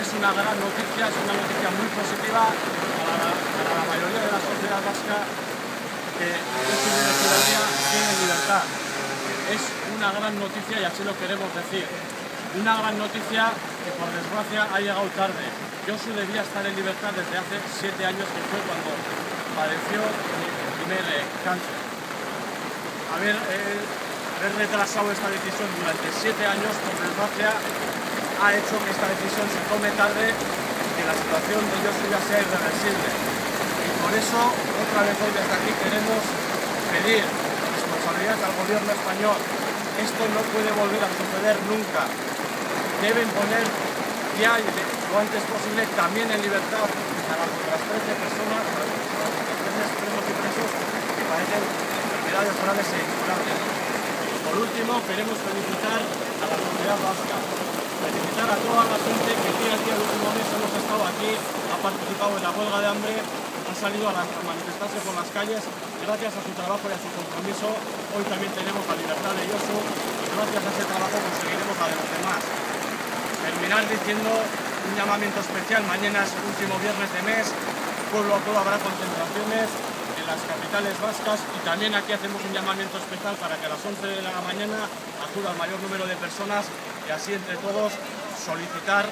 es una gran noticia, es una noticia muy positiva para la mayoría de la sociedad vasca que Josu Bide Etxeberria tiene libertad. Es una gran noticia y así lo queremos decir. Una gran noticia que por desgracia ha llegado tarde. Josu debía estar en libertad desde hace 7 años, que fue cuando padeció el primer cáncer. Haber retrasado esta decisión durante 7 años, por desgracia, ha hecho que esta decisión se tome tarde y que la situación de Josu ya sea irreversible. Y por eso, otra vez hoy desde aquí queremos pedir responsabilidad al gobierno español. Esto no puede volver a suceder nunca. Deben poner ya lo antes posible también en libertad a las otras 13 personas, a los 13 presos y presos que padecen enfermedades graves e incurables. Por último, queremos felicitar a la sociedad vasca, felicitar a toda la gente que día a día el último mes hemos estado aquí, ha participado en la huelga de hambre, ha salido a manifestarse por las calles. Gracias a su trabajo y a su compromiso, hoy también tenemos la libertad de Josu y gracias a ese trabajo conseguiremos la de los demás. Terminar diciendo un llamamiento especial: mañana es el último viernes de mes, pueblo a pueblo habrá concentraciones en las capitales vascas y también aquí hacemos un llamamiento especial para que a las 11 de la mañana acuda el mayor número de personas y así entre todos solicitar